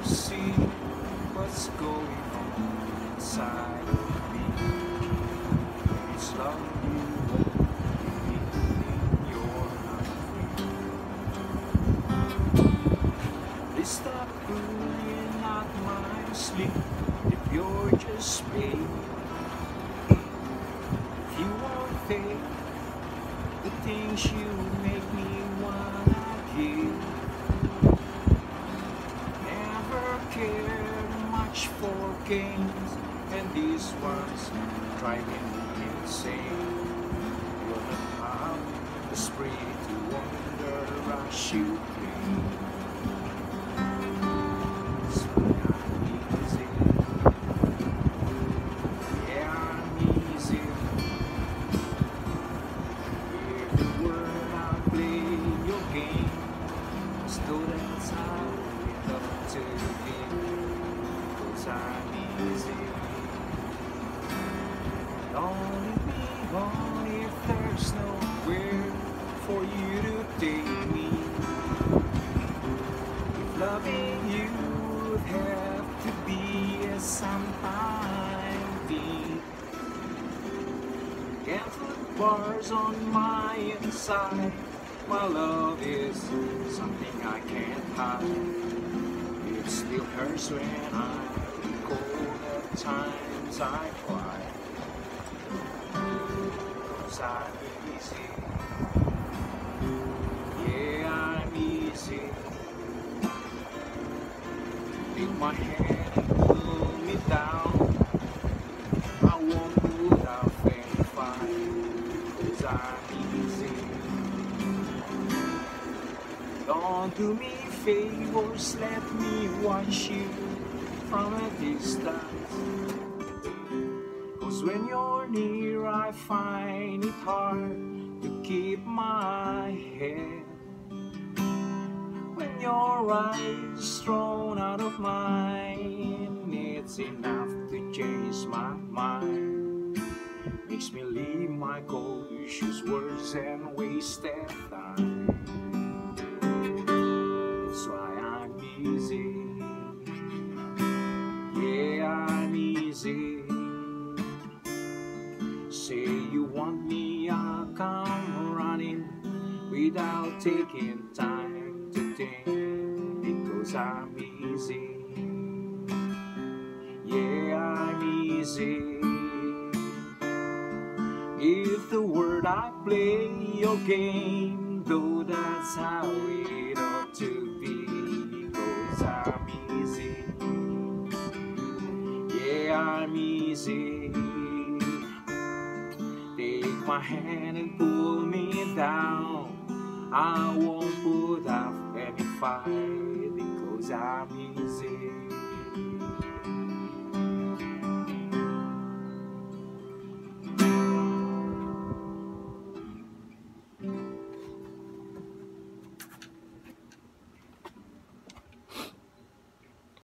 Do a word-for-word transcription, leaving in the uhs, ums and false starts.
see what's going on inside of me. It's love you believing you're not free. Please stop pulling at my sleep if you're just paid. If you won't take the things you make me wanna give. Never cared much for games, and these ones driving me insane. You're the power, the spree to wonder, rush you play. So I'm easy, yeah I'm easy. Every word I play your game, so that's how it ought to be. 'Cause I'm easy. Only me on if there's nowhere for you to take me. If loving you would have to be a sometime deep. Can't put bars on my inside. My love is something I can't hide. It still hurts when I recall the times I cried. 'Cause I'm easy, yeah I'm easy. Take my hand and pull me down. I won't put out any fight. 'Cause I'm easy. Don't do me favors, let me watch you from a distance. 'Cause when you're near I find it hard to keep my head. When your eyes thrown out of mine, it's enough to change my mind. Makes me leave my cautious words and wasted time. That's why I'm easy, yeah I'm easy. Say you want me, I'll come running without taking time to think. Because I'm easy, yeah I'm easy. If the word I play your game, though that's how it ought to be. Because I'm easy, yeah I'm easy. Take my hand and pull me down. I won't put up any fight. Because I'm easy.